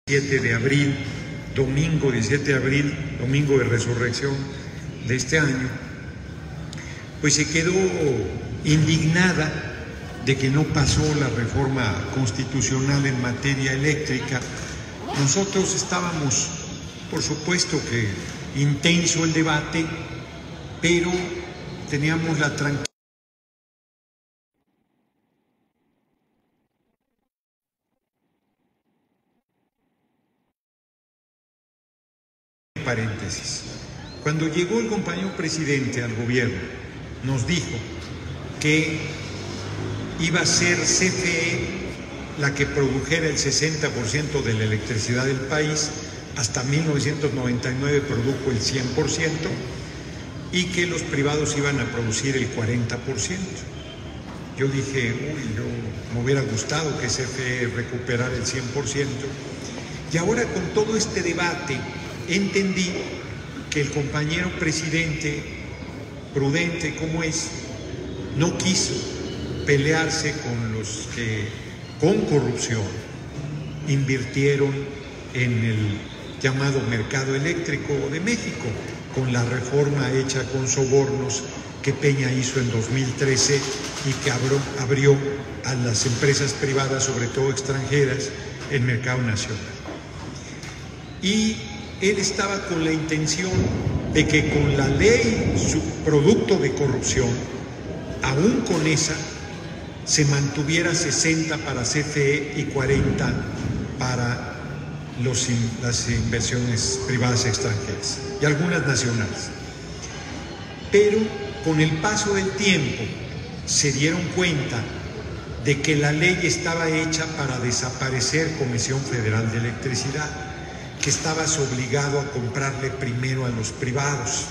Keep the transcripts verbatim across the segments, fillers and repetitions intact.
diecisiete de abril, domingo diecisiete de abril, domingo de resurrección de este año, pues se quedó indignada de que no pasó la reforma constitucional en materia eléctrica. Nosotros estábamos, por supuesto que intenso el debate, pero teníamos la tranquilidad. Paréntesis. Cuando llegó el compañero presidente al gobierno, nos dijo que iba a ser C F E la que produjera el sesenta por ciento de la electricidad del país, hasta mil novecientos noventa y nueve produjo el cien por ciento y que los privados iban a producir el cuarenta por ciento. Yo dije, uy, yo me hubiera gustado que C F E recuperara el cien por ciento. Y ahora con todo este debate entendí que el compañero presidente, prudente como es, no quiso pelearse con los que con corrupción invirtieron en el llamado mercado eléctrico de México, con la reforma hecha con sobornos que Peña hizo en dos mil trece y que abrió, abrió a las empresas privadas, sobre todo extranjeras, el mercado nacional. Y él estaba con la intención de que con la ley, su producto de corrupción, aún con esa, se mantuviera sesenta para C F E y cuarenta para los, las inversiones privadas extranjeras y algunas nacionales. Pero con el paso del tiempo se dieron cuenta de que la ley estaba hecha para desaparecer Comisión Federal de Electricidad, que estabas obligado a comprarle primero a los privados,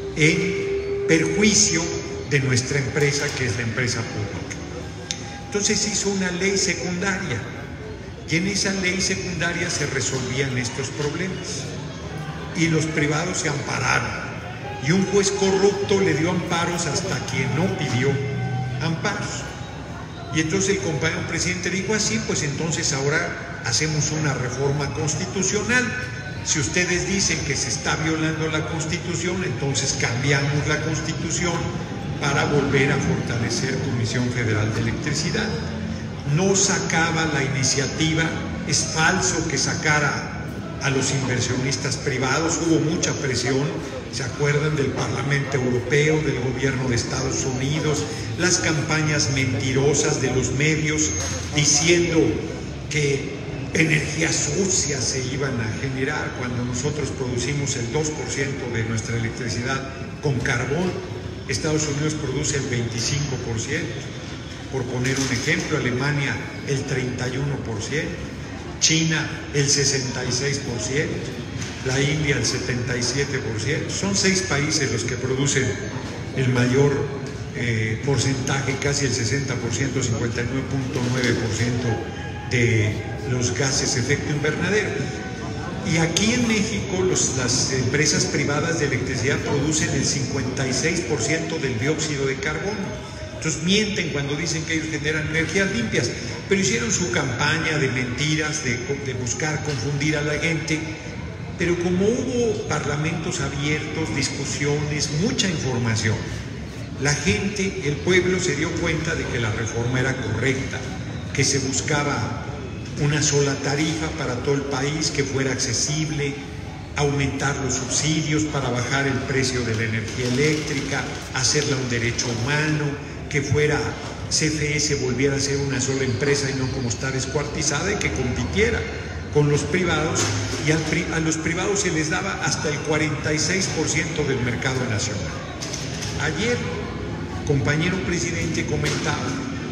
en perjuicio de nuestra empresa, que es la empresa pública. Entonces hizo una ley secundaria, y en esa ley secundaria se resolvían estos problemas, y los privados se ampararon, y un juez corrupto le dio amparos hasta quien no pidió amparos. Y entonces el compañero presidente dijo así, pues entonces ahora hacemos una reforma constitucional. Si ustedes dicen que se está violando la Constitución, entonces cambiamos la Constitución para volver a fortalecer Comisión Federal de Electricidad. No sacaba la iniciativa, es falso que sacara a los inversionistas privados, hubo mucha presión, ¿se acuerdan del Parlamento Europeo, del gobierno de Estados Unidos, las campañas mentirosas de los medios diciendo que energías sucias se iban a generar cuando nosotros producimos el dos por ciento de nuestra electricidad con carbón? Estados Unidos produce el veinticinco por ciento, por poner un ejemplo, Alemania el treinta y uno por ciento, China el sesenta y seis por ciento, la India el setenta y siete por ciento. Son seis países los que producen el mayor eh, porcentaje, casi el sesenta por ciento, cincuenta y nueve punto nueve por ciento de los gases de efecto invernadero. Y aquí en México los, las empresas privadas de electricidad producen el cincuenta y seis por ciento del dióxido de carbono. Entonces mienten cuando dicen que ellos generan energías limpias, pero hicieron su campaña de mentiras, de, de buscar confundir a la gente. Pero como hubo parlamentos abiertos, discusiones, mucha información, la gente, el pueblo se dio cuenta de que la reforma era correcta, que se buscaba una sola tarifa para todo el país, que fuera accesible, aumentar los subsidios para bajar el precio de la energía eléctrica, hacerla un derecho humano, que fuera C F E se volviera a ser una sola empresa y no como está descuartizada, y que compitiera con los privados, y al, a los privados se les daba hasta el cuarenta y seis por ciento del mercado nacional. Ayer, compañero presidente comentaba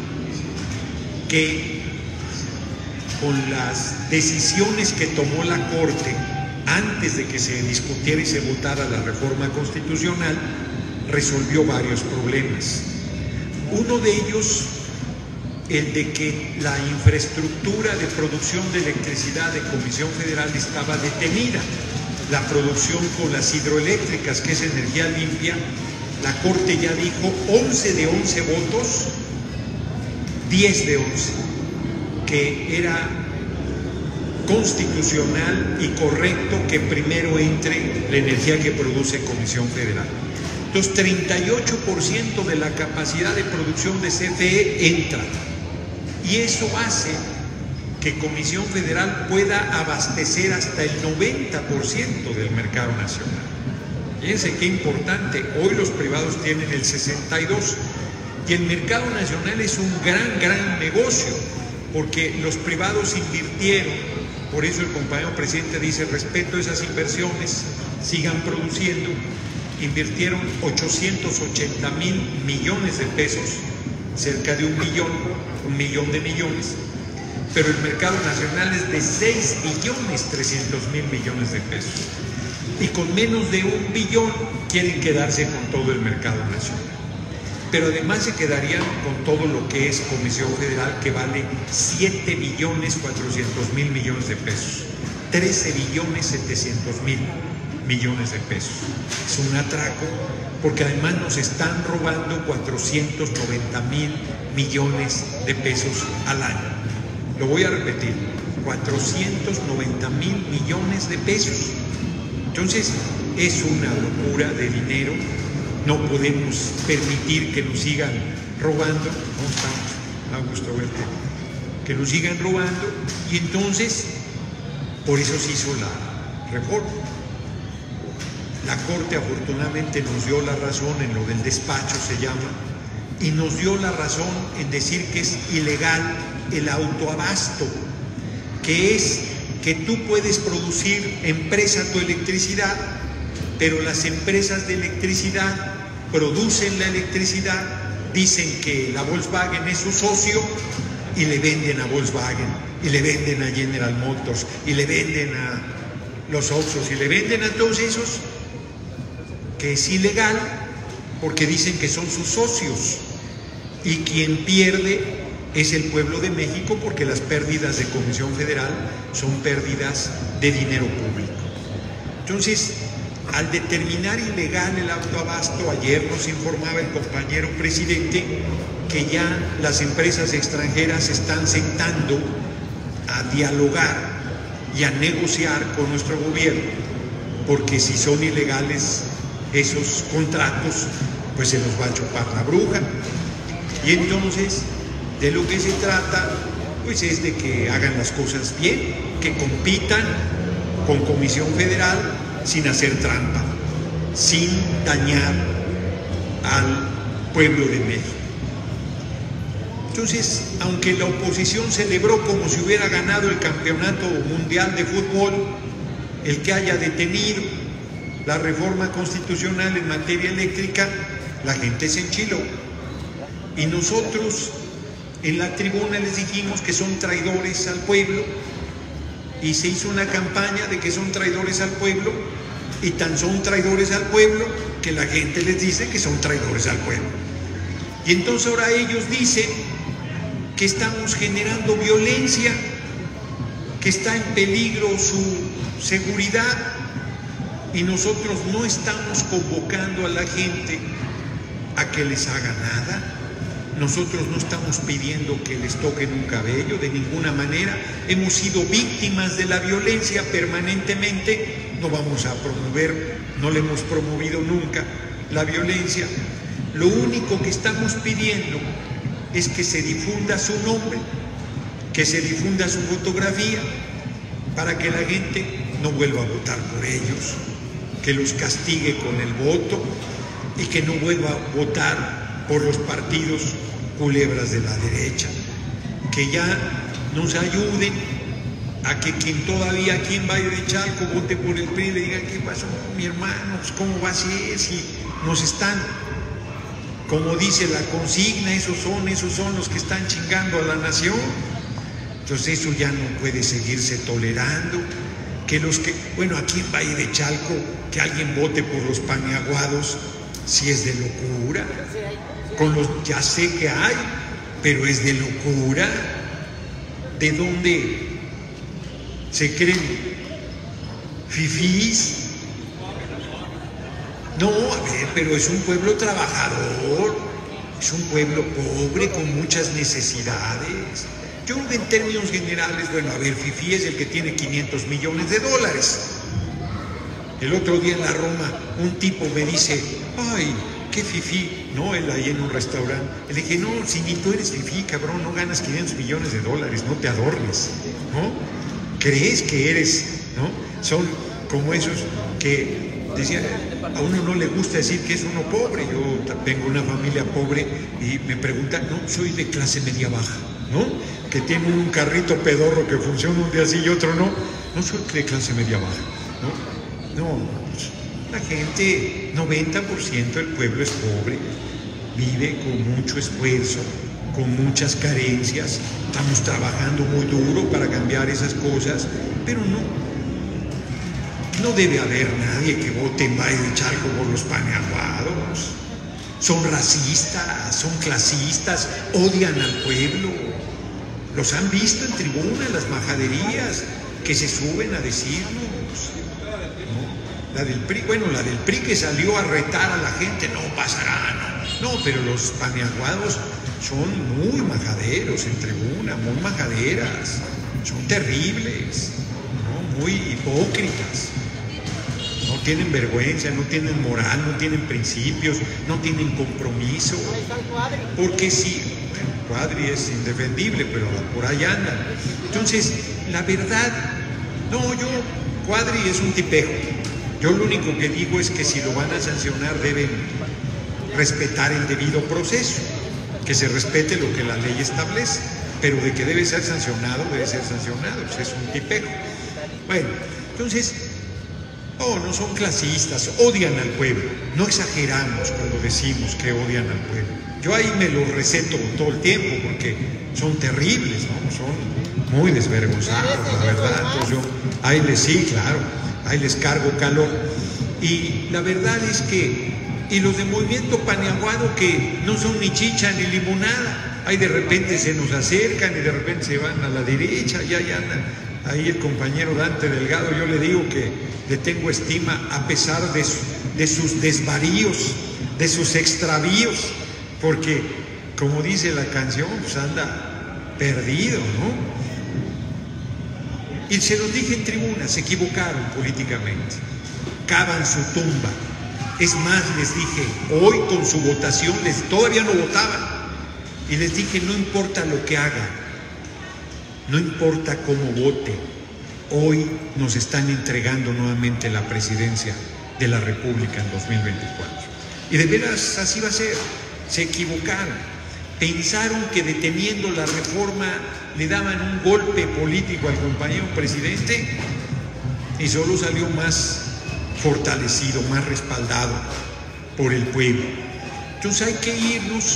que con las decisiones que tomó la Corte antes de que se discutiera y se votara la reforma constitucional, resolvió varios problemas. Uno de ellos, el de que la infraestructura de producción de electricidad de Comisión Federal estaba detenida. La producción con las hidroeléctricas, que es energía limpia, la Corte ya dijo once de once votos, diez de once, que era constitucional y correcto que primero entre la energía que produce Comisión Federal. Entonces, treinta y ocho por ciento de la capacidad de producción de C F E entra, y eso hace que Comisión Federal pueda abastecer hasta el noventa por ciento del mercado nacional. Fíjense qué importante, hoy los privados tienen el sesenta y dos por ciento, y el mercado nacional es un gran, gran negocio, porque los privados invirtieron, por eso el compañero presidente dice, respeto esas inversiones, sigan produciendo, invirtieron ochocientos ochenta mil millones de pesos, cerca de un millón, un millón de millones, pero el mercado nacional es de seis billones trescientos mil millones de pesos, y con menos de un billón quieren quedarse con todo el mercado nacional. Pero además se quedarían con todo lo que es Comisión Federal, que vale siete billones cuatrocientos mil millones de pesos, trece billones setecientos mil millones de pesos. Es un atraco, porque además nos están robando cuatrocientos noventa mil millones de pesos al año. Lo voy a repetir, cuatrocientos noventa mil millones de pesos. Entonces, es una locura de dinero. No podemos permitir que nos sigan robando. ¿Cómo estamos? Da gusto verte. Que nos sigan robando. Y entonces, por eso se hizo la reforma. La Corte afortunadamente nos dio la razón en lo del despacho, se llama, y nos dio la razón en decir que es ilegal el autoabasto, que es que tú puedes producir, empresa, tu electricidad, pero las empresas de electricidad producen la electricidad, dicen que la Volkswagen es su socio y le venden a Volkswagen, y le venden a General Motors, y le venden a los Oxxos, y le venden a todos esos, que es ilegal porque dicen que son sus socios, y quien pierde es el pueblo de México, porque las pérdidas de Comisión Federal son pérdidas de dinero público. Entonces, al determinar ilegal el autoabasto, ayer nos informaba el compañero presidente que ya las empresas extranjeras se están sentando a dialogar y a negociar con nuestro gobierno, porque si son ilegales esos contratos, pues se los va a chupar la bruja. Y entonces, de lo que se trata, pues es de que hagan las cosas bien, que compitan con Comisión Federal sin hacer trampa, sin dañar al pueblo de México. Entonces, aunque la oposición celebró como si hubiera ganado el campeonato mundial de fútbol, el que haya detenido la reforma constitucional en materia eléctrica, la gente se enchiló. Y nosotros en la tribuna les dijimos que son traidores al pueblo, y se hizo una campaña de que son traidores al pueblo, y tan son traidores al pueblo que la gente les dice que son traidores al pueblo. Y entonces ahora ellos dicen que estamos generando violencia, que está en peligro su seguridad, y nosotros no estamos convocando a la gente a que les haga nada. Nosotros no estamos pidiendo que les toquen un cabello, de ninguna manera. Hemos sido víctimas de la violencia permanentemente. No vamos a promover, no le hemos promovido nunca la violencia. Lo único que estamos pidiendo es que se difunda su nombre, que se difunda su fotografía, para que la gente no vuelva a votar por ellos, que los castigue con el voto y que no vuelva a votar por los partidos culebras de la derecha, que ya nos ayuden a que quien todavía aquí en Valle de Chalco vote por el P R I le diga: ¿qué pasó, mi hermano? ¿Cómo va a ser si nos están, como dice la consigna, esos son, esos son los que están chingando a la nación? Entonces eso ya no puede seguirse tolerando. Que los que, bueno, aquí en Valle de Chalco, que alguien vote por los paneaguados, si es de locura. Con los, ya sé que hay, pero es de locura. ¿De dónde se creen fifís? No, a ver, pero es un pueblo trabajador, es un pueblo pobre con muchas necesidades. Yo en términos generales, bueno, a ver, Fifi es el que tiene quinientos millones de dólares. El otro día en la Roma, un tipo me dice, ay, qué Fifi, no, él ahí en un restaurante. Le dije, no, si ni tú eres Fifi, cabrón, no ganas quinientos millones de dólares, no te adornes, ¿no? Crees que eres, ¿no? Son como esos que decía, a uno no le gusta decir que es uno pobre. Yo tengo una familia pobre y me preguntan, no, soy de clase media baja, ¿no? Que tiene un carrito pedorro que funciona un día sí y otro no. No soy de clase media baja, ¿no? No, la gente, noventa por ciento del pueblo es pobre, vive con mucho esfuerzo, con muchas carencias. Estamos trabajando muy duro para cambiar esas cosas, pero no. No debe haber nadie que vote en Valle de Chalco por los paneaguados. Son racistas, son clasistas, odian al pueblo. Los han visto en tribuna, las majaderías que se suben a decirnos, ¿no? La del P R I, bueno, la del P R I que salió a retar a la gente, no pasará, no. No, pero los paneaguados son muy majaderos en tribuna, muy majaderas, son terribles, ¿no? Muy hipócritas. No tienen vergüenza, no tienen moral, no tienen principios, no tienen compromiso. Porque si, bueno, Cuadri es indefendible, pero por ahí andan. Entonces, la verdad, no, yo, Cuadri es un tipejo. Yo lo único que digo es que si lo van a sancionar deben respetar el debido proceso, que se respete lo que la ley establece, pero de que debe ser sancionado, debe ser sancionado, pues es un tipejo. Bueno, entonces, no, no son clasistas, odian al pueblo, no exageramos cuando decimos que odian al pueblo. Yo ahí me lo receto todo el tiempo porque son terribles, ¿no? Son muy desvergonzados, la verdad. Entonces yo ahí les sí, claro, ahí les cargo calor. Y la verdad es que, y los de Movimiento Paneaguado que no son ni chicha ni limonada, ahí de repente se nos acercan y de repente se van a la derecha y ahí andan. Ahí el compañero Dante Delgado, yo le digo que le tengo estima a pesar de, su, de sus desvaríos, de sus extravíos, porque como dice la canción, pues anda perdido, ¿no? Y se los dije en tribuna, se equivocaron políticamente, cavan su tumba. Es más, les dije, hoy con su votación, les, todavía no votaban, y les dije, no importa lo que hagan, no importa cómo vote, hoy nos están entregando nuevamente la presidencia de la República en dos mil veinticuatro. Y de veras así va a ser. Se equivocaron. Pensaron que deteniendo la reforma le daban un golpe político al compañero presidente y solo salió más fortalecido, más respaldado por el pueblo. Entonces hay que irnos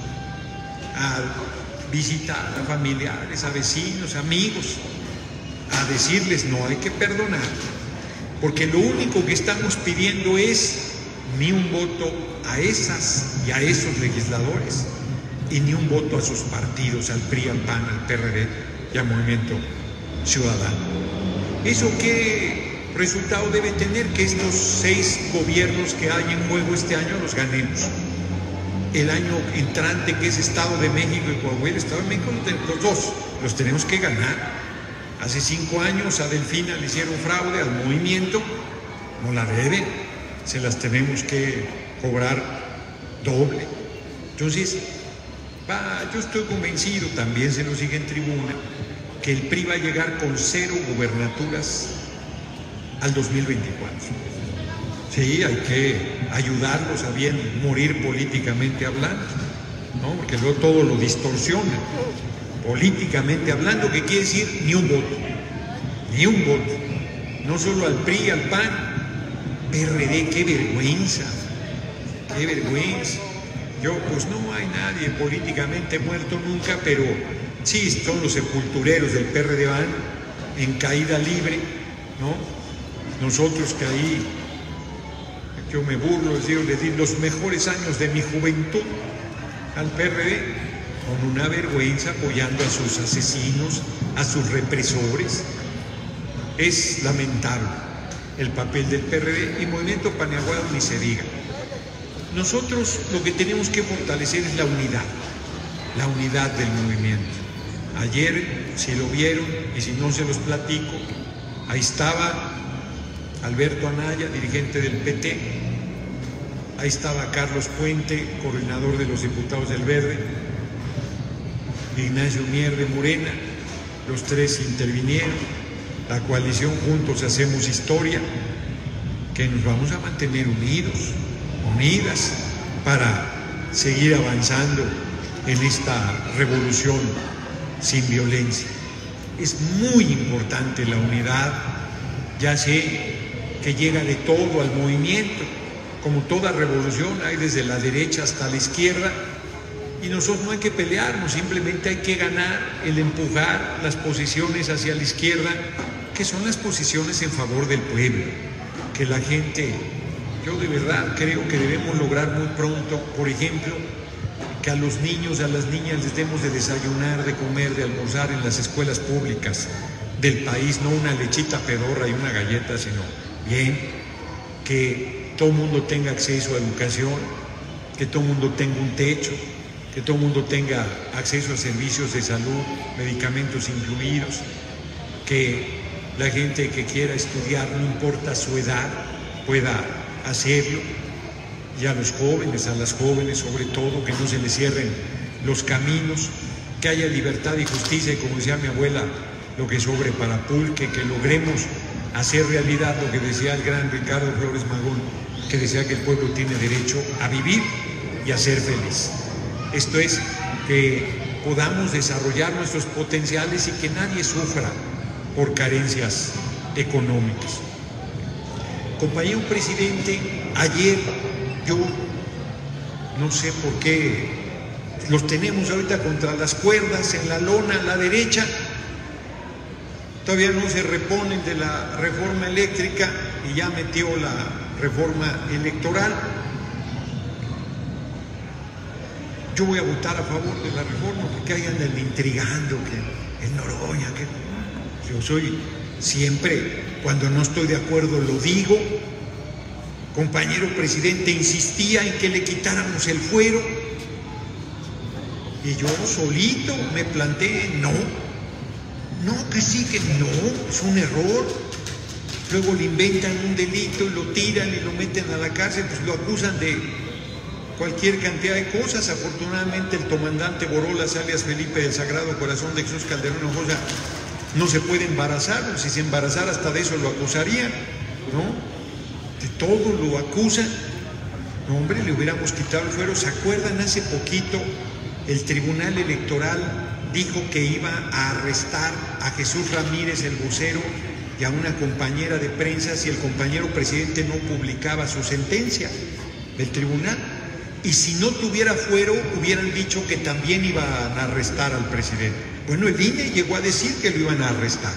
a visitar a familiares, a vecinos, amigos, a decirles no hay que perdonar, porque lo único que estamos pidiendo es ni un voto a esas y a esos legisladores y ni un voto a sus partidos, al P R I, al P A N, al P R D y al Movimiento Ciudadano. ¿Eso qué resultado debe tener? Que estos seis gobiernos que hay en juego este año los ganemos. El año entrante, que es Estado de México y Coahuila, Estado de México, los dos los tenemos que ganar. Hace cinco años a Delfina le hicieron fraude al movimiento, no la deben, se las tenemos que cobrar doble. Entonces, va, yo estoy convencido, también se nos sigue en tribuna, que el P R I va a llegar con cero gubernaturas al dos mil veinticuatro. Sí, hay que ayudarlos a bien morir políticamente hablando, ¿no? Porque luego todo lo distorsiona. Políticamente hablando, que quiere decir ni un voto, ni un voto. No solo al P R I, al P A N, P R D, qué vergüenza, qué vergüenza. Yo, pues no hay nadie políticamente muerto nunca, pero sí son los sepultureros del P R D van en caída libre, ¿no? Nosotros que ahí, yo me burlo, les digo, les di los mejores años de mi juventud al P R D, con una vergüenza apoyando a sus asesinos, a sus represores. Es lamentable el papel del P R D y Movimiento Paneaguado ni se diga. Nosotros lo que tenemos que fortalecer es la unidad, la unidad del movimiento. Ayer, si lo vieron, y si no se los platico, ahí estaba Alberto Anaya, dirigente del P T, ahí estaba Carlos Puente, coordinador de los diputados del Verde, Ignacio Mier de Morena, los tres intervinieron, la coalición Juntos Hacemos Historia, que nos vamos a mantener unidos, unidas, para seguir avanzando en esta revolución sin violencia. Es muy importante la unidad, ya sé que llega de todo al movimiento, como toda revolución hay desde la derecha hasta la izquierda, y nosotros no hay que pelearnos, simplemente hay que ganar el empujar las posiciones hacia la izquierda, que son las posiciones en favor del pueblo, que la gente, yo de verdad creo que debemos lograr muy pronto, por ejemplo, que a los niños, a las niñas les demos de desayunar, de comer, de almorzar en las escuelas públicas del país, no una lechita pedorra y una galleta, sino bien, que todo el mundo tenga acceso a educación, que todo el mundo tenga un techo, que todo el mundo tenga acceso a servicios de salud, medicamentos incluidos, que la gente que quiera estudiar, no importa su edad, pueda hacerlo, y a los jóvenes, a las jóvenes sobre todo, que no se les cierren los caminos, que haya libertad y justicia, y como decía mi abuela, lo que sobre para pulque, que logremos hacer realidad lo que decía el gran Ricardo Flores Magón, que decía que el pueblo tiene derecho a vivir y a ser feliz. Esto es, que podamos desarrollar nuestros potenciales y que nadie sufra por carencias económicas. Compañero presidente, ayer yo no sé por qué los tenemos ahorita contra las cuerdas, en la lona a la derecha, todavía no se reponen de la reforma eléctrica y ya metió la reforma electoral. Yo voy a votar a favor de la reforma, porque ahí andan intrigando que es Noroña, que yo soy siempre, cuando no estoy de acuerdo lo digo. Compañero presidente insistía en que le quitáramos el fuero y yo solito me planteé, no, no, que sí, que no, es un error. Luego le inventan un delito y lo tiran y lo meten a la cárcel, pues lo acusan de cualquier cantidad de cosas. Afortunadamente el comandante Borolas, alias Felipe del Sagrado Corazón de Jesús Calderón Hinojosa, no se puede embarazar, o si se embarazara hasta de eso lo acusarían, ¿no? De todo lo acusan. No, hombre, le hubiéramos quitado el fuero. ¿Se acuerdan? Hace poquito el Tribunal Electoral dijo que iba a arrestar a Jesús Ramírez, el vocero, y a una compañera de prensa si el compañero presidente no publicaba su sentencia del tribunal. Y si no tuviera fuero, hubieran dicho que también iban a arrestar al presidente. Bueno, el I N E llegó a decir que lo iban a arrestar.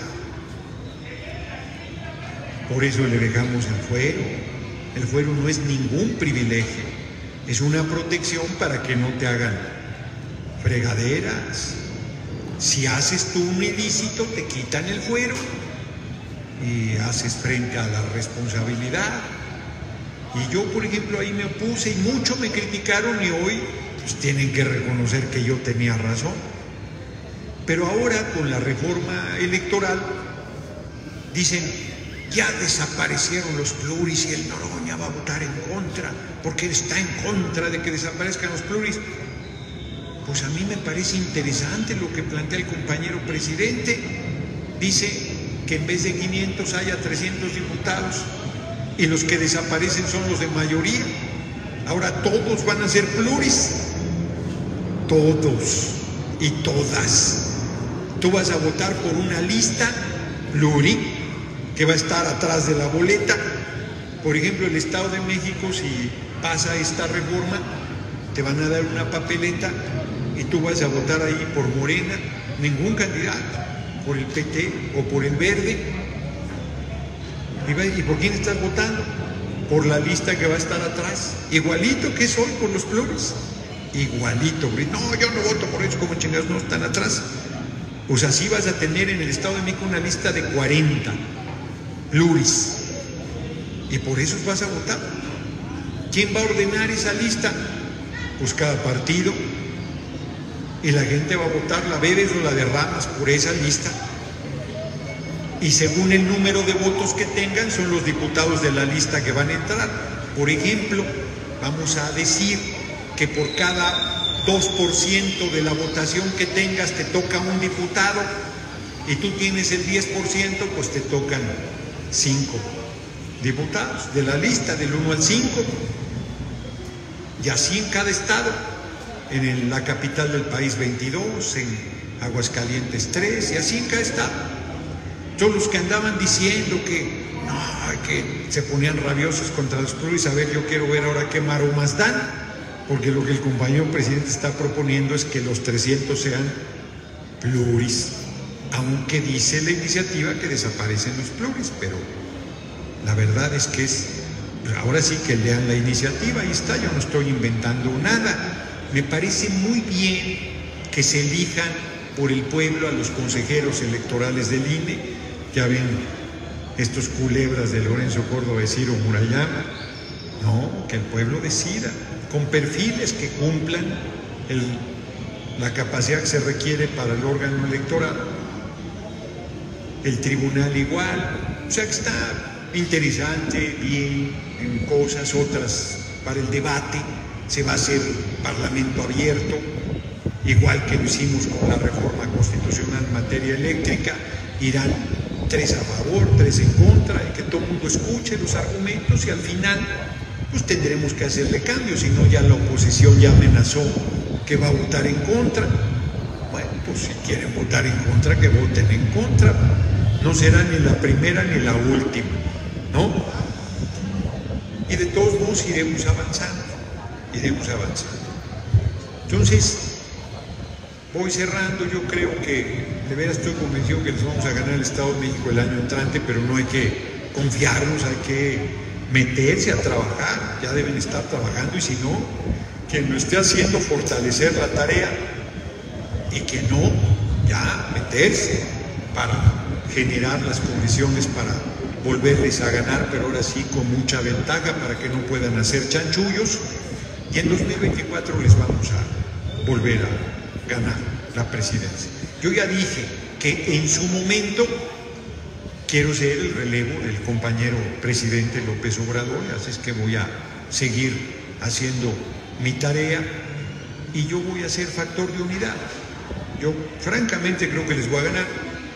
Por eso le dejamos el fuero. El fuero no es ningún privilegio, es una protección para que no te hagan fregaderas. Si haces tú un ilícito, te quitan el fuero y haces frente a la responsabilidad. Y yo, por ejemplo, ahí me opuse y mucho me criticaron, y hoy pues tienen que reconocer que yo tenía razón. Pero ahora con la reforma electoral dicen, ya desaparecieron los pluris y el Noroña va a votar en contra porque está en contra de que desaparezcan los pluris. Pues a mí me parece interesante lo que plantea el compañero presidente. Dice que en vez de quinientos haya trescientos diputados y los que desaparecen son los de mayoría. Ahora todos van a ser pluris, todos y todas. Tú vas a votar por una lista pluri que va a estar atrás de la boleta. Por ejemplo, el Estado de México, si pasa esta reforma, te van a dar una papeleta y tú vas a votar ahí por Morena, ningún candidato, por el P T o por el Verde. ¿Y por quién estás votando? Por la lista que va a estar atrás, igualito que es hoy por los pluris, igualito. No, yo no voto por ellos, como chingados no están atrás. Pues así vas a tener en el Estado de México una lista de cuarenta pluris, y por eso vas a votar. ¿Quién va a ordenar esa lista? Pues cada partido. y la gente va a votar, la bebes o la derramas por esa lista, y según el número de votos que tengan son los diputados de la lista que van a entrar. Por ejemplo, vamos a decir que por cada dos por ciento de la votación que tengas te toca un diputado, y tú tienes el diez por ciento, pues te tocan cinco diputados de la lista del uno al cinco, y así en cada estado. En el, la capital del país veintidós, en Aguascalientes tres, y así en cada estado. Todos los que andaban diciendo que no, que se ponían rabiosos contra los pluris, a ver, yo quiero ver ahora qué maromas dan, porque lo que el compañero presidente está proponiendo es que los trescientos sean pluris, aunque dice la iniciativa que desaparecen los pluris, pero la verdad es que es, ahora sí que lean la iniciativa, ahí está, yo no estoy inventando nada. Me parece muy bien que se elijan por el pueblo a los consejeros electorales del I N E. Ya ven estos culebras de Lorenzo Córdoba y Ciro Murayama. No, que el pueblo decida, con perfiles que cumplan el, la capacidad que se requiere para el órgano electoral. El tribunal igual, o sea que está interesante, bien, en cosas, otras para el debate. Se va a hacer parlamento abierto, igual que lo hicimos con la reforma constitucional en materia eléctrica. Irán tres a favor, tres en contra, y que todo el mundo escuche los argumentos, y al final pues tendremos que hacerle cambios, si no ya la oposición ya amenazó que va a votar en contra. Bueno, pues si quieren votar en contra, que voten en contra, no será ni la primera ni la última, ¿no? Y de todos modos iremos avanzando. iremos avanzando. Entonces, voy cerrando. Yo creo que de veras estoy convencido que les vamos a ganar el Estado de México el año entrante, pero no hay que confiarnos, hay que meterse a trabajar. Ya deben estar trabajando, y si no, quien lo esté haciendo, fortalecer la tarea, y que no, ya meterse para generar las condiciones para volverles a ganar, pero ahora sí con mucha ventaja, para que no puedan hacer chanchullos. Y en dos mil veinticuatro les vamos a volver a ganar la presidencia. Yo ya dije que en su momento quiero ser el relevo del compañero presidente López Obrador, así es que voy a seguir haciendo mi tarea, y yo voy a ser factor de unidad. Yo francamente creo que les voy a ganar,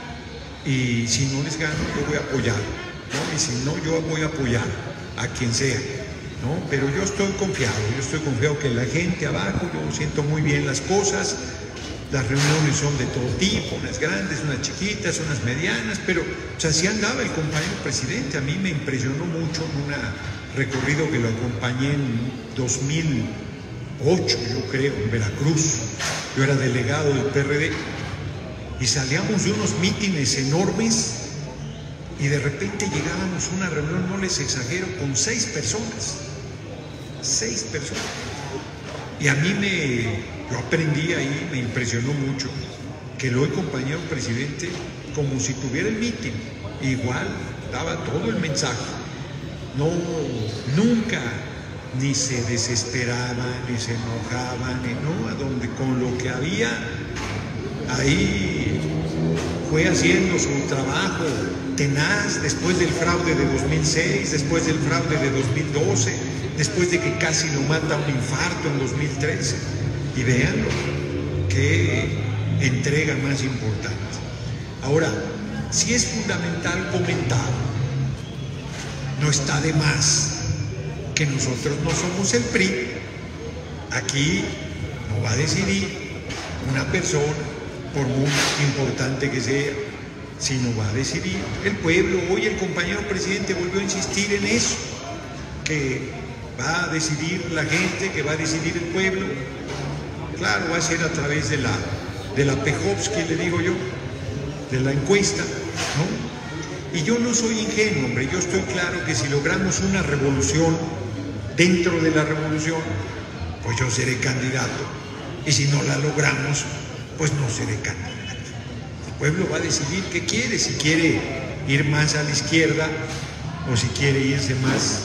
y si no les gano, yo voy a apoyar, ¿no? Y si no, yo voy a apoyar a quien sea, ¿no? Pero yo estoy confiado, yo estoy confiado que la gente abajo, yo siento muy bien las cosas. Las reuniones son de todo tipo, unas grandes, unas chiquitas, unas medianas, pero o sea, así andaba el compañero presidente. A mí me impresionó mucho en un recorrido que lo acompañé en dos mil ocho, yo creo, en Veracruz. Yo era delegado del P R D, y salíamos de unos mítines enormes, y de repente llegábamos a una reunión, no les exagero, con seis personas. Seis personas. Y a mí me, yo aprendí ahí, me impresionó mucho, que el hoy compañero presidente, como si tuviera el mitin, igual daba todo el mensaje. No, nunca ni se desesperaba, ni se enojaba, ni no, a donde con lo que había, ahí fue haciendo su trabajo tenaz, después del fraude de dos mil seis, después del fraude de dos mil doce, después de que casi lo mata un infarto en dos mil trece. Y véanlo, qué entrega más importante. Ahora, sí es fundamental comentar, no está de más, que nosotros no somos el P R I. Aquí no va a decidir una persona, por muy importante que sea, sino va a decidir el pueblo. Hoy el compañero presidente volvió a insistir en eso, que va a decidir la gente, que va a decidir el pueblo. Claro, va a ser a través de la, de la Pejovsky, le digo yo, de la encuesta, ¿no? Y yo no soy ingenuo, hombre, yo estoy claro que si logramos una revolución dentro de la revolución, pues yo seré candidato, y si no la logramos, pues no seré candidato. El pueblo va a decidir qué quiere, si quiere ir más a la izquierda, o si quiere irse más,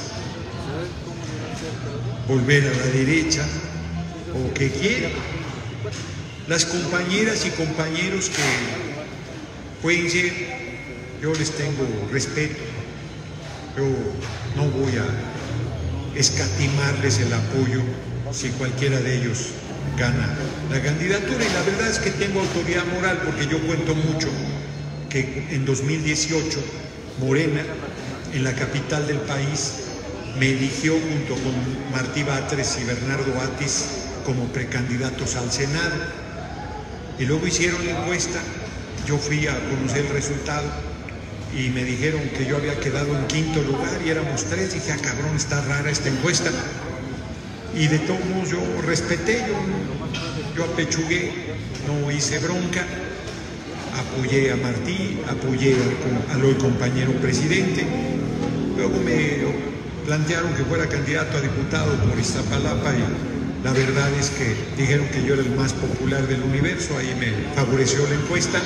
volver a la derecha, o qué quiere. las compañeras y compañeros que pueden ser, yo les tengo respeto, yo no voy a escatimarles el apoyo si cualquiera de ellos gana la candidatura, y la verdad es que tengo autoridad moral porque yo cuento mucho que en dos mil dieciocho Morena, en la capital del país, me eligió junto con Martí Batres y Bernardo Atis como precandidatos al Senado, y luego hicieron la encuesta, yo fui a conocer el resultado y me dijeron que yo había quedado en quinto lugar y éramos tres. Dije, ah, cabrón, está rara esta encuesta, y de todos modos yo respeté, yo, yo apechugué, no hice bronca, apoyé a Martí, apoyé al, al hoy compañero presidente. Luego me plantearon que fuera candidato a diputado por Iztapalapa y la verdad es que dijeron que yo era el más popular del universo. Ahí me favoreció la encuesta,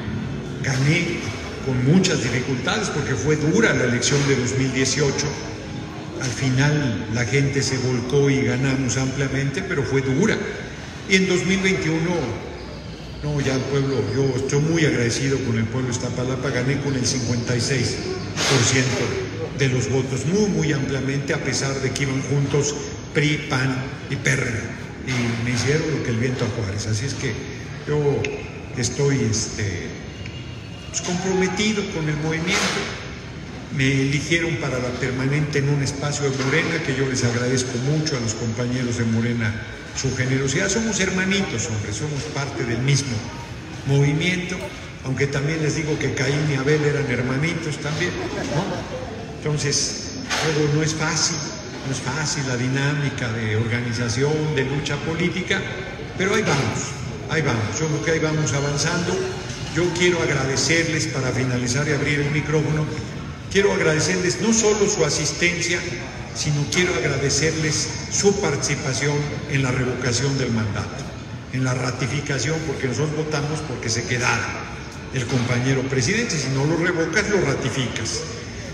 gané con muchas dificultades porque fue dura la elección de dos mil dieciocho. Al final la gente se volcó y ganamos ampliamente, pero fue dura. Y en dos mil veintiuno, no, ya el pueblo, yo estoy muy agradecido con el pueblo de Iztapalapa, gané con el cincuenta y seis por ciento de los votos, muy, muy ampliamente, a pesar de que iban juntos P R I, P A N y P R D, y me hicieron lo que el viento a Juárez. Así es que yo estoy este, pues, comprometido con el movimiento. Me eligieron para la permanente en un espacio de Morena, que yo les agradezco mucho a los compañeros de Morena su generosidad. Somos hermanitos, hombre, somos parte del mismo movimiento, aunque también les digo que Caín y Abel eran hermanitos también, ¿no? Entonces, luego no es fácil, no es fácil la dinámica de organización, de lucha política, pero ahí vamos, ahí vamos, yo creo que ahí vamos avanzando. Yo quiero agradecerles, para finalizar y abrir el micrófono, quiero agradecerles no solo su asistencia, sino quiero agradecerles su participación en la revocación del mandato, en la ratificación, porque nosotros votamos porque se quedara el compañero presidente. Si no lo revocas, lo ratificas.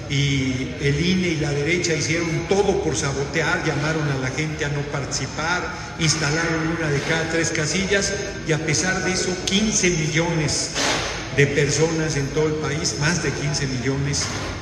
Y el I N E y la derecha hicieron todo por sabotear, llamaron a la gente a no participar, instalaron una de cada tres casillas, y a pesar de eso, quince millones de personas en todo el país, más de quince millones,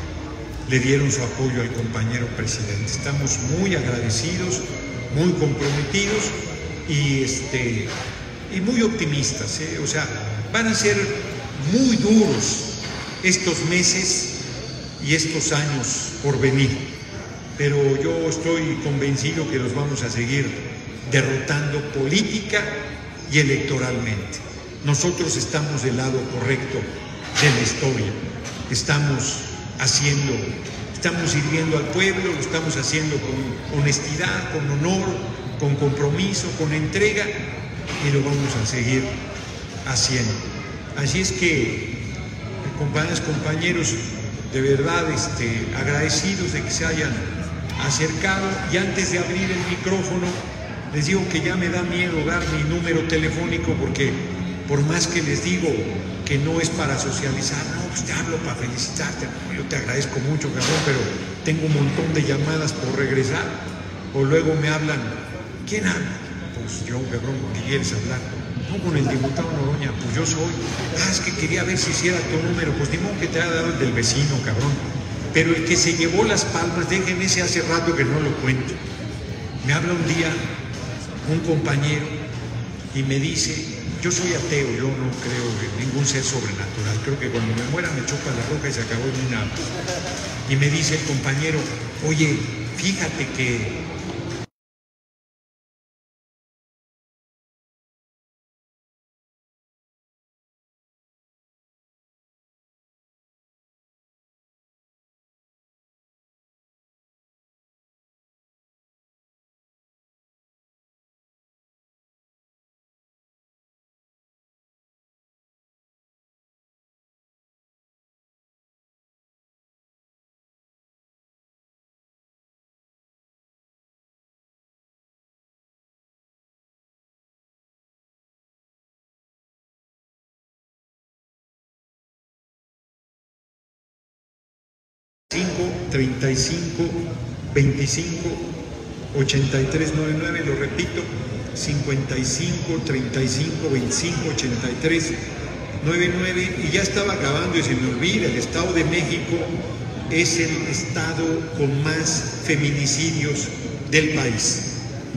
le dieron su apoyo al compañero presidente. Estamos muy agradecidos, muy comprometidos y, este, y muy optimistas, ¿eh? O sea, van a ser muy duros estos meses y estos años por venir, pero yo estoy convencido que los vamos a seguir derrotando política y electoralmente. Nosotros estamos del lado correcto de la historia, estamos haciendo, estamos sirviendo al pueblo, lo estamos haciendo con honestidad, con honor, con compromiso, con entrega, y lo vamos a seguir haciendo. Así es que, compañeras, compañeros, de verdad este, agradecidos de que se hayan acercado. Y antes de abrir el micrófono, les digo que ya me da miedo dar mi número telefónico, porque por más que les digo que no es para socializar, no, pues te hablo para felicitarte, no, yo te agradezco mucho, cabrón, pero tengo un montón de llamadas por regresar. O luego me hablan, ¿quién habla? Pues yo, cabrón, ¿con qué quieres hablar? No, con el diputado Noroña. Pues yo soy. Ah, es que quería ver si hiciera tu número. Pues ni modo que te haya dado el del vecino, cabrón. Pero el que se llevó las palmas, dejen ese hace rato que no lo cuento. Me habla un día un compañero y me dice, yo soy ateo, yo no creo en ningún ser sobrenatural, creo que cuando me muera me chupa la roca y se acabó en una... Y me dice el compañero, oye, fíjate que... treinta y cinco, veinticinco, ochenta y tres noventa y nueve, lo repito, cincuenta y cinco, treinta y cinco, veinticinco, ochenta y tres, noventa y nueve, y ya estaba acabando y se me olvida, el Estado de México es el estado con más feminicidios del país.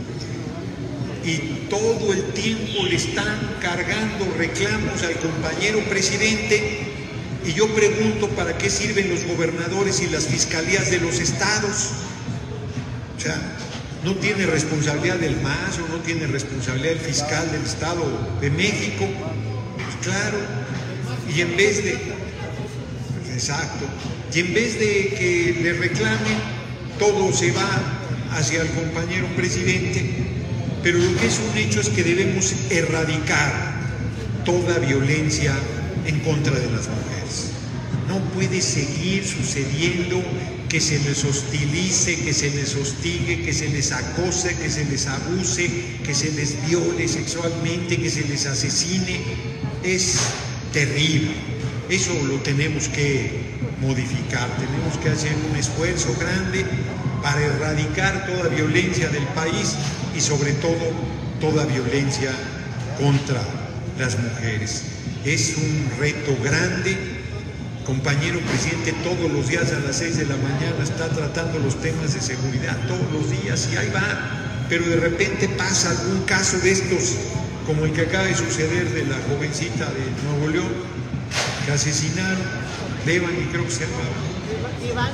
Y todo el tiempo le están cargando reclamos al compañero presidente, y yo pregunto, ¿para qué sirven los gobernadores y las fiscalías de los estados? O sea, ¿no tiene responsabilidad del M A S o no tiene responsabilidad el fiscal del Estado de México? Pues claro, y en vez de... Exacto, y en vez de que le reclamen, todo se va hacia el compañero presidente. Pero lo que es un hecho es que debemos erradicar toda violencia en contra de las mujeres. No puede seguir sucediendo que se les hostilice, que se les hostigue, que se les acose, que se les abuse, que se les viole sexualmente, que se les asesine. Es terrible. Eso lo tenemos que modificar. Tenemos que hacer un esfuerzo grande para erradicar toda violencia del país y sobre todo toda violencia contra las mujeres. Es un reto grande. Compañero presidente, todos los días a las seis de la mañana está tratando los temas de seguridad, todos los días, y ahí va. Pero de repente pasa algún caso de estos, como el que acaba de suceder de la jovencita de Nuevo León, que asesinaron, Levan, y creo que se llamaba,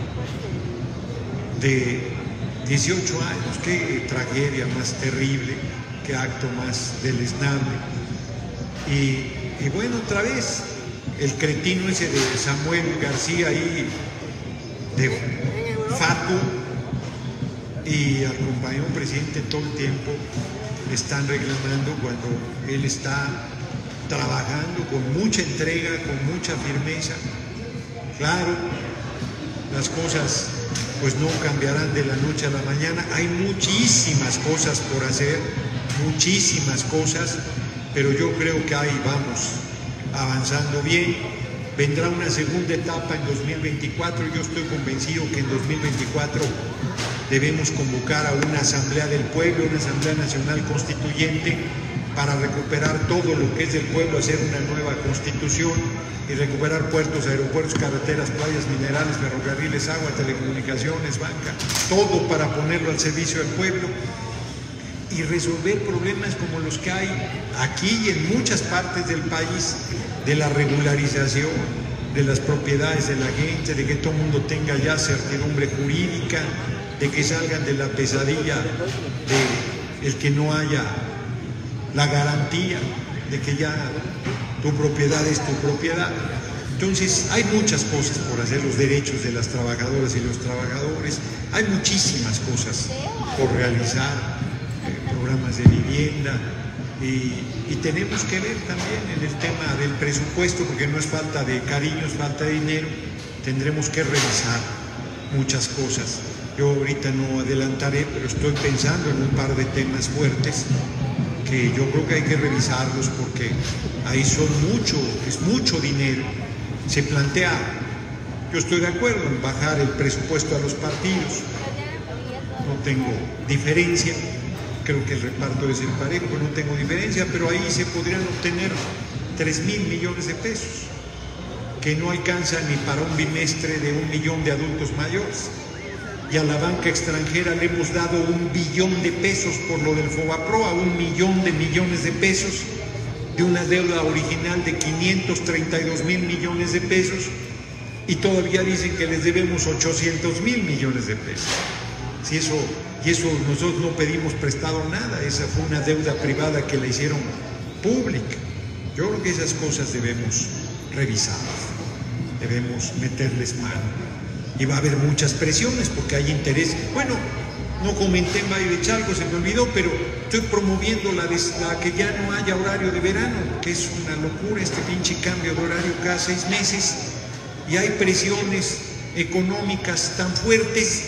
de dieciocho años. Qué tragedia más terrible, qué acto más deleznable. Y, y bueno, otra vez, el cretino ese de Samuel García ahí, de Facu, y al compañero presidente todo el tiempo le están reclamando cuando él está trabajando con mucha entrega, con mucha firmeza. Claro, las cosas pues no cambiarán de la noche a la mañana. Hay muchísimas cosas por hacer, muchísimas cosas, pero yo creo que ahí vamos avanzando bien. Vendrá una segunda etapa en dos mil veinticuatro. Yo estoy convencido que en dos mil veinticuatro debemos convocar a una Asamblea del Pueblo, una Asamblea Nacional Constituyente, para recuperar todo lo que es del pueblo, hacer una nueva constitución y recuperar puertos, aeropuertos, carreteras, playas, minerales, ferrocarriles, agua, telecomunicaciones, banca, todo para ponerlo al servicio del pueblo y resolver problemas como los que hay aquí y en muchas partes del país, de la regularización de las propiedades de la gente, de que todo el mundo tenga ya certidumbre jurídica, de que salgan de la pesadilla de el que no haya la garantía de que ya tu propiedad es tu propiedad. Entonces hay muchas cosas por hacer, los derechos de las trabajadoras y los trabajadores, hay muchísimas cosas por realizar, eh, programas de vivienda, y, y tenemos que ver también en el tema del presupuesto, porque no es falta de cariño, es falta de dinero. Tendremos que revisar muchas cosas. Yo ahorita no adelantaré, pero estoy pensando en un par de temas fuertes que yo creo que hay que revisarlos, porque ahí son mucho, es mucho dinero. Se plantea, yo estoy de acuerdo en bajar el presupuesto a los partidos, no tengo diferencia, creo que el reparto debe ser parejo, pero no tengo diferencia, pero ahí se podrían obtener tres mil millones de pesos, que no alcanza ni para un bimestre de un millón de adultos mayores. Y a la banca extranjera le hemos dado un billón de pesos por lo del Fobaproa, un millón de millones de pesos, de una deuda original de quinientos treinta y dos mil millones de pesos, y todavía dicen que les debemos ochocientos mil millones de pesos. Si eso, y eso nosotros no pedimos prestado nada, esa fue una deuda privada que la hicieron pública. Yo creo que esas cosas debemos revisar, debemos meterles mano. Y va a haber muchas presiones porque hay interés. Bueno, no comenté en Valle de Chalco, se me olvidó, pero estoy promoviendo la, de, la que ya no haya horario de verano, que es una locura este pinche cambio de horario cada seis meses. Y hay presiones económicas tan fuertes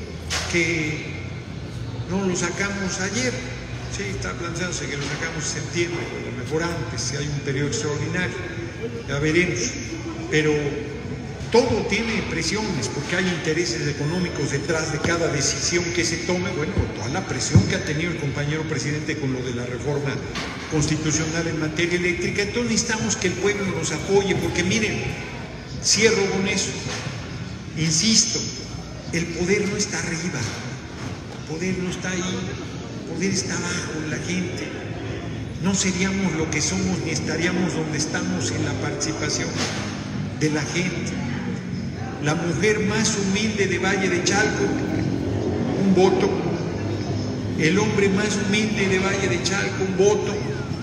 que no lo sacamos ayer. Sí, está planteándose que lo sacamos en septiembre, a lo mejor antes, si hay un periodo extraordinario. Ya veremos. Pero todo tiene presiones, porque hay intereses económicos detrás de cada decisión que se tome. Bueno, toda la presión que ha tenido el compañero presidente con lo de la reforma constitucional en materia eléctrica. Entonces necesitamos que el pueblo nos apoye, porque miren, cierro con eso, insisto, el poder no está arriba, el poder no está ahí, el poder está abajo en la gente. No seríamos lo que somos ni estaríamos donde estamos sin la participación de la gente. La mujer más humilde de Valle de Chalco, un voto. El hombre más humilde de Valle de Chalco, un voto.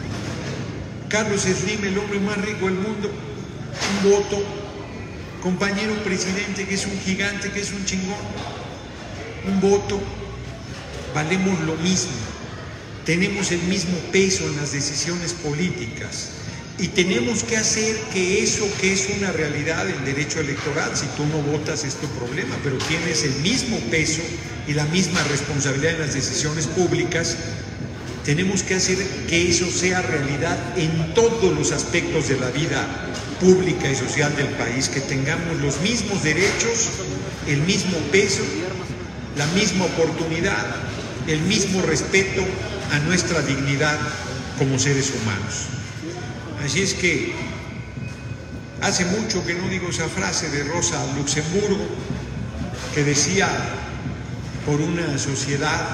Carlos Slim, el hombre más rico del mundo, un voto. Compañero presidente, que es un gigante, que es un chingón, un voto. Valemos lo mismo, tenemos el mismo peso en las decisiones políticas y tenemos que hacer que eso que es una realidad en derecho electoral, si tú no votas es tu problema, pero tienes el mismo peso y la misma responsabilidad en las decisiones públicas. Tenemos que hacer que eso sea realidad en todos los aspectos de la vida pública y social del país, que tengamos los mismos derechos, el mismo peso, la misma oportunidad, el mismo respeto a nuestra dignidad como seres humanos. Así es que hace mucho que no digo esa frase de Rosa Luxemburgo, que decía: por una sociedad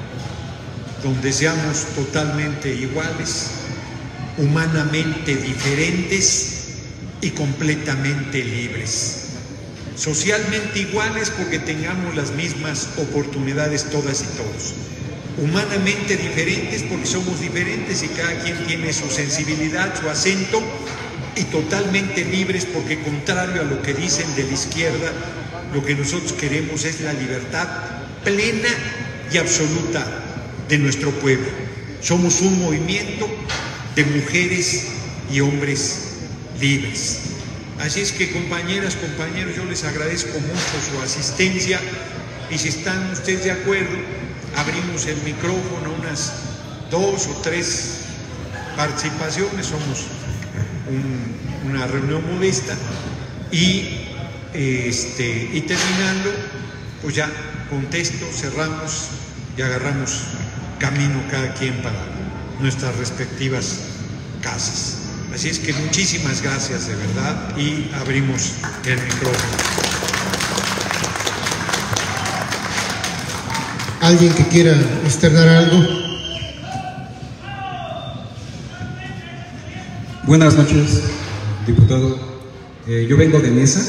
donde seamos totalmente iguales, humanamente diferentes y completamente libres. Socialmente iguales porque tengamos las mismas oportunidades todas y todos. Humanamente diferentes porque somos diferentes y cada quien tiene su sensibilidad, su acento, y totalmente libres porque, contrario a lo que dicen de la izquierda, lo que nosotros queremos es la libertad plena y absoluta de nuestro pueblo. Somos un movimiento de mujeres y hombres libres. Así es que, compañeras, compañeros, yo les agradezco mucho su asistencia y si están ustedes de acuerdo, abrimos el micrófono, unas dos o tres participaciones, somos un, una reunión modesta y, este, y terminando, pues ya contesto, cerramos y agarramos camino cada quien para nuestras respectivas casas. Así es que muchísimas gracias de verdad y abrimos el micrófono. ¿Alguien que quiera externar algo? Buenas noches, diputado. Eh, yo vengo de Mesa,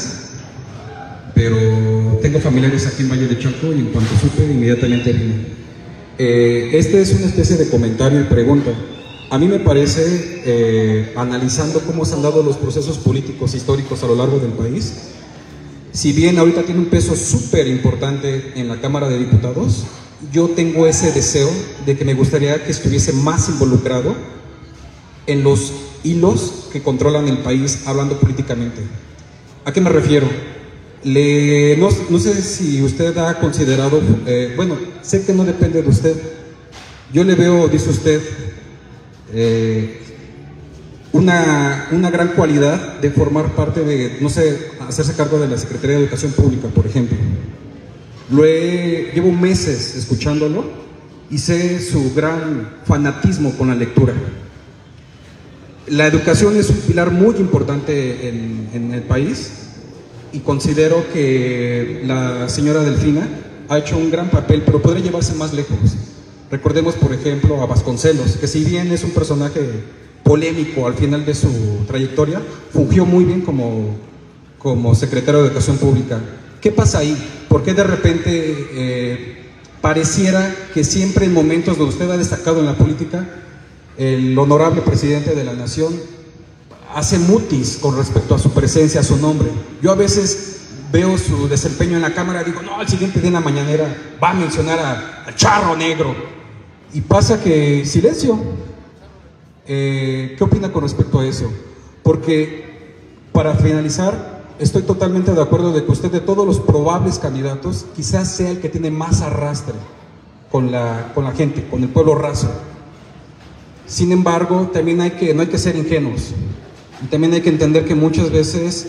pero tengo familiares aquí en Valle de Chalco y en cuanto supe, inmediatamente vine. Eh, este es una especie de comentario y pregunta. A mí me parece, eh, analizando cómo se han dado los procesos políticos históricos a lo largo del país, si bien ahorita tiene un peso súper importante en la Cámara de Diputados, yo tengo ese deseo de que me gustaría que estuviese más involucrado en los hilos que controlan el país, hablando políticamente. ¿A qué me refiero? Le, no, no sé si usted ha considerado, eh, bueno, sé que no depende de usted, yo le veo, dice usted, eh, una, una gran cualidad de formar parte de, no sé, hacerse cargo de la Secretaría de Educación Pública, por ejemplo. Lo he, llevo meses escuchándolo y sé su gran fanatismo con la lectura. La educación es un pilar muy importante en, en el país y considero que la señora Delfina ha hecho un gran papel, pero podría llevarse más lejos. Recordemos, por ejemplo, a Vasconcelos, que si bien es un personaje polémico al final de su trayectoria, fungió muy bien como, como secretario de Educación Pública. ¿Qué pasa ahí? ¿Por qué de repente eh, pareciera que siempre en momentos donde usted ha destacado en la política, el honorable presidente de la nación hace mutis con respecto a su presencia, a su nombre? Yo a veces veo su desempeño en la Cámara y digo, no, al siguiente día en la mañanera va a mencionar a, a Charro Negro. Y pasa que silencio. Eh, ¿Qué opina con respecto a eso? Porque, para finalizar, estoy totalmente de acuerdo de que usted, de todos los probables candidatos, quizás sea el que tiene más arrastre con la, con la gente, con el pueblo raso. Sin embargo, también hay que, no hay que ser ingenuos. Y también hay que entender que muchas veces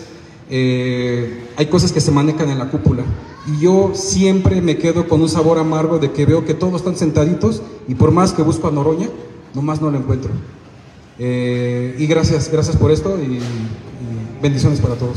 eh, hay cosas que se manejan en la cúpula. Y yo siempre me quedo con un sabor amargo de que veo que todos están sentaditos y por más que busco a Noroña, nomás no lo encuentro. Eh, y gracias, gracias por esto y, y bendiciones para todos.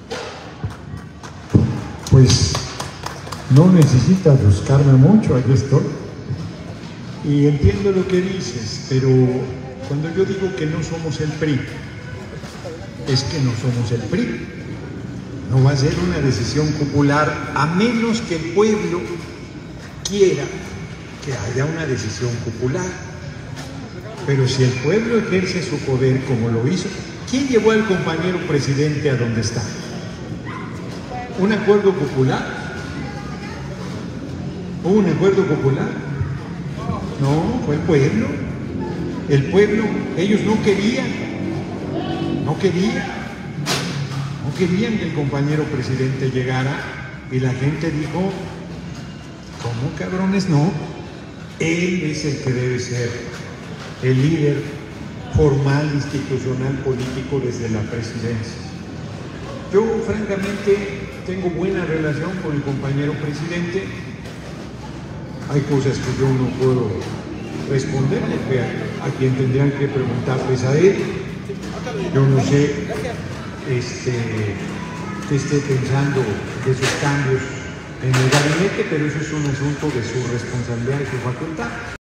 Pues no necesitas buscarme mucho, aquí estoy. Y entiendo lo que dices, pero cuando yo digo que no somos el P R I, es que no somos el P R I. No va a ser una decisión popular a menos que el pueblo quiera que haya una decisión popular. Pero si el pueblo ejerce su poder como lo hizo, ¿quién llevó al compañero presidente a donde está? ¿Un acuerdo popular? ¿Hubo un acuerdo popular? No, fue el pueblo. El pueblo, ellos no querían, no querían. No querían que el compañero presidente llegara y la gente dijo, ¿cómo cabrones no? Él es el que debe ser el líder formal, institucional, político desde la presidencia. Yo francamente tengo buena relación con el compañero presidente. Hay cosas que yo no puedo responderle, que a, a quien tendrían que preguntarles a él. Yo no sé este, que esté pensando de sus cambios en el gabinete, pero eso es un asunto de su responsabilidad y su facultad.